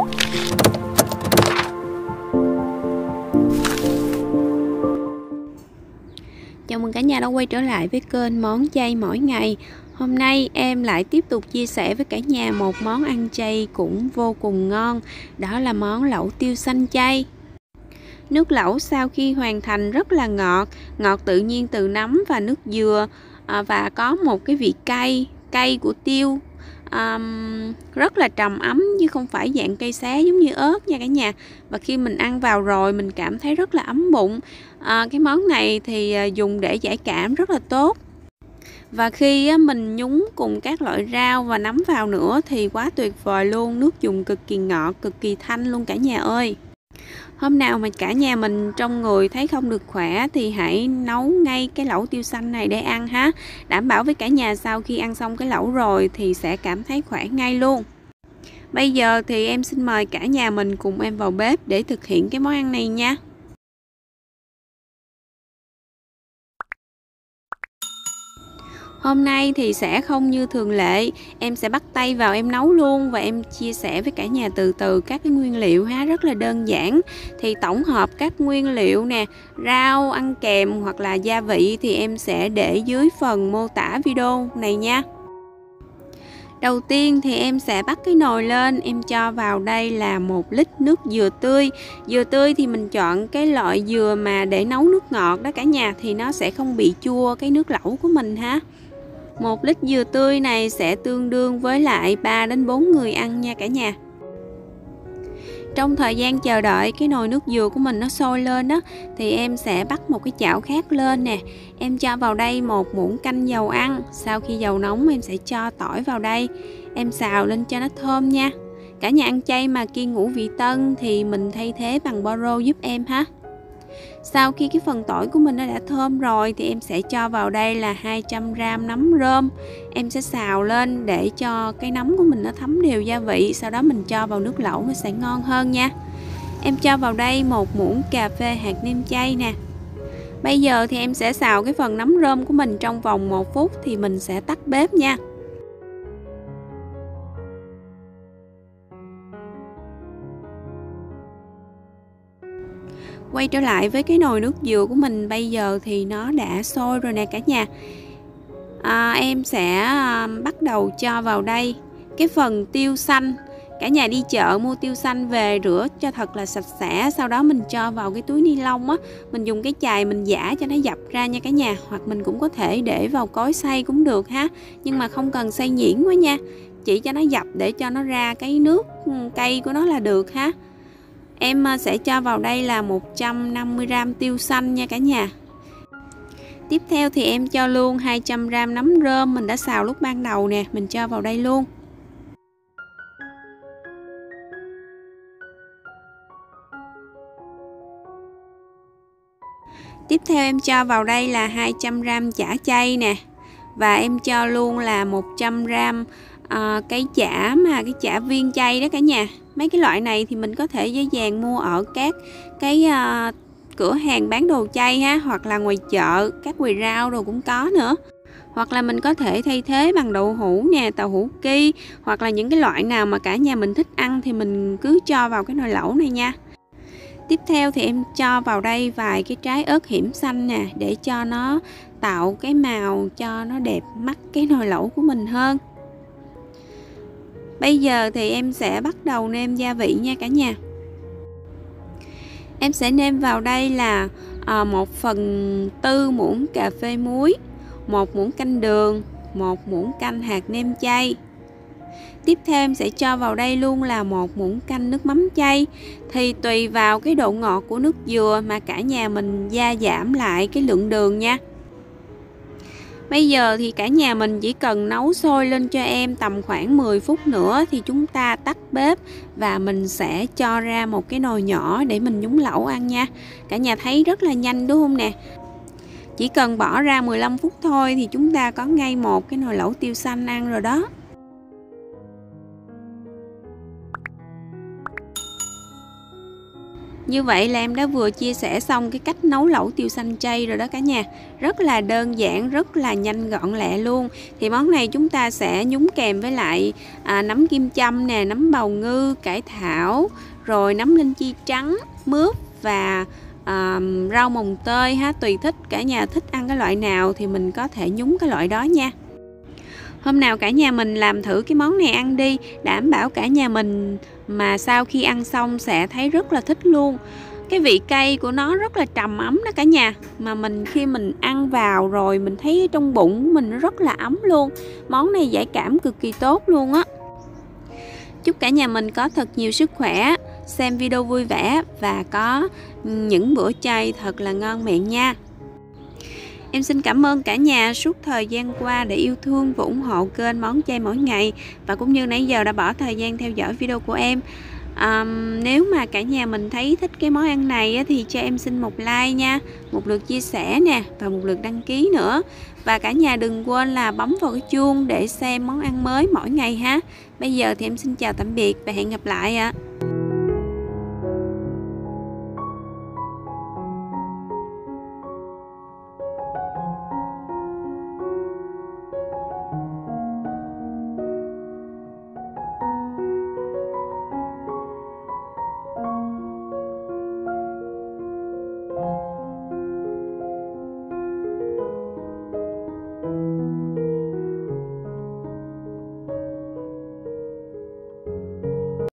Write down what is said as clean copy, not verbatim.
Chào mừng cả nhà đã quay trở lại với kênh Món Chay Mỗi Ngày. Hôm nay em lại tiếp tục chia sẻ với cả nhà một món ăn chay cũng vô cùng ngon. Đó là món lẩu tiêu xanh chay. Nước lẩu sau khi hoàn thành rất là ngọt, ngọt tự nhiên từ nấm và nước dừa, và có một cái vị cay của tiêu, rất là trầm ấm chứ không phải dạng cay xé giống như ớt nha cả nhà. Và khi mình ăn vào rồi mình cảm thấy rất là ấm bụng. Cái món này thì dùng để giải cảm rất là tốt. Và khi mình nhúng cùng các loại rau và nấm vào nữa thì quá tuyệt vời luôn. Nước dùng cực kỳ ngọt, cực kỳ thanh luôn cả nhà ơi. Hôm nào mà cả nhà mình trong người thấy không được khỏe thì hãy nấu ngay cái lẩu tiêu xanh này để ăn ha. Đảm bảo với cả nhà sau khi ăn xong cái lẩu rồi thì sẽ cảm thấy khỏe ngay luôn. Bây giờ thì em xin mời cả nhà mình cùng em vào bếp để thực hiện cái món ăn này nha. Hôm nay thì sẽ không như thường lệ, em sẽ bắt tay vào em nấu luôn và em chia sẻ với cả nhà từ từ các cái nguyên liệu ha, rất là đơn giản. Thì tổng hợp các nguyên liệu nè, rau ăn kèm hoặc là gia vị thì em sẽ để dưới phần mô tả video này nha. Đầu tiên thì em sẽ bắt cái nồi lên, em cho vào đây là 1 lít nước dừa tươi. Dừa tươi thì mình chọn cái loại dừa mà để nấu nước ngọt đó cả nhà, thì nó sẽ không bị chua cái nước lẩu của mình ha. 1 lít dừa tươi này sẽ tương đương với lại 3 đến 4 người ăn nha cả nhà. Trong thời gian chờ đợi cái nồi nước dừa của mình nó sôi lên đó thì em sẽ bắt một cái chảo khác lên nè. Em cho vào đây 1 muỗng canh dầu ăn. Sau khi dầu nóng em sẽ cho tỏi vào đây. Em xào lên cho nó thơm nha. Cả nhà ăn chay mà kiêng ngũ vị tân thì mình thay thế bằng bo rô giúp em ha. Sau khi cái phần tỏi của mình nó đã thơm rồi thì em sẽ cho vào đây là 200g nấm rơm. Em sẽ xào lên để cho cái nấm của mình nó thấm đều gia vị. Sau đó mình cho vào nước lẩu nó sẽ ngon hơn nha. Em cho vào đây 1 muỗng cà phê hạt nêm chay nè. Bây giờ thì em sẽ xào cái phần nấm rơm của mình trong vòng 1 phút thì mình sẽ tắt bếp nha. Quay trở lại với cái nồi nước dừa của mình, bây giờ thì nó đã sôi rồi nè cả nhà. Em sẽ bắt đầu cho vào đây cái phần tiêu xanh. Cả nhà đi chợ mua tiêu xanh về rửa cho thật là sạch sẽ. Sau đó mình cho vào cái túi ni lông á. Mình dùng cái chày mình giã cho nó dập ra nha cả nhà. Hoặc mình cũng có thể để vào cối xay cũng được ha. Nhưng mà không cần xay nhuyễn quá nha. Chỉ cho nó dập để cho nó ra cái nước cay của nó là được ha. Em sẽ cho vào đây là 150g tiêu xanh nha cả nhà. Tiếp theo thì em cho luôn 200g nấm rơm mình đã xào lúc ban đầu nè, mình cho vào đây luôn. Tiếp theo em cho vào đây là 200g chả chay nè. Và em cho luôn là 100g cái chả viên chay đó cả nhà. Mấy cái loại này thì mình có thể dễ dàng mua ở các cái cửa hàng bán đồ chay ha, hoặc là ngoài chợ, các quầy rau đồ cũng có nữa. Hoặc là mình có thể thay thế bằng đậu hũ nè, tàu hũ ki, hoặc là những cái loại nào mà cả nhà mình thích ăn thì mình cứ cho vào cái nồi lẩu này nha. Tiếp theo thì em cho vào đây vài cái trái ớt hiểm xanh nè, để cho nó tạo cái màu cho nó đẹp mắt cái nồi lẩu của mình hơn. Bây giờ thì em sẽ bắt đầu nêm gia vị nha cả nhà. Em sẽ nêm vào đây là 1/4 muỗng cà phê muối, 1 muỗng canh đường, 1 muỗng canh hạt nêm chay. Tiếp theo em sẽ cho vào đây luôn là 1 muỗng canh nước mắm chay. Thì tùy vào cái độ ngọt của nước dừa mà cả nhà mình gia giảm lại cái lượng đường nha. Bây giờ thì cả nhà mình chỉ cần nấu sôi lên cho em tầm khoảng 10 phút nữa thì chúng ta tắt bếp và mình sẽ cho ra một cái nồi nhỏ để mình nhúng lẩu ăn nha. Cả nhà thấy rất là nhanh đúng không nè? Chỉ cần bỏ ra 15 phút thôi thì chúng ta có ngay một cái nồi lẩu tiêu xanh ăn rồi đó. Như vậy là em đã vừa chia sẻ xong cái cách nấu lẩu tiêu xanh chay rồi đó cả nhà. Rất là đơn giản, rất là nhanh gọn lẹ luôn. Thì món này chúng ta sẽ nhúng kèm với lại nấm kim châm nè, nấm bào ngư, cải thảo, rồi nấm linh chi trắng, mướp và rau mồng tơi ha. Tùy thích, cả nhà thích ăn cái loại nào thì mình có thể nhúng cái loại đó nha. Hôm nào cả nhà mình làm thử cái món này ăn đi, đảm bảo cả nhà mình mà sau khi ăn xong sẽ thấy rất là thích luôn. Cái vị cay của nó rất là trầm ấm đó cả nhà. Mà khi mình ăn vào rồi mình thấy trong bụng của mình nó rất là ấm luôn. Món này giải cảm cực kỳ tốt luôn á. Chúc cả nhà mình có thật nhiều sức khỏe, xem video vui vẻ và có những bữa chay thật là ngon miệng nha. Em xin cảm ơn cả nhà suốt thời gian qua để yêu thương và ủng hộ kênh Món Chay Mỗi Ngày, và cũng như nãy giờ đã bỏ thời gian theo dõi video của em. Nếu mà cả nhà mình thấy thích cái món ăn này thì cho em xin một like nha, một lượt chia sẻ nè và một lượt đăng ký nữa. Và cả nhà đừng quên là bấm vào cái chuông để xem món ăn mới mỗi ngày ha. Bây giờ thì em xin chào tạm biệt và hẹn gặp lại ạ.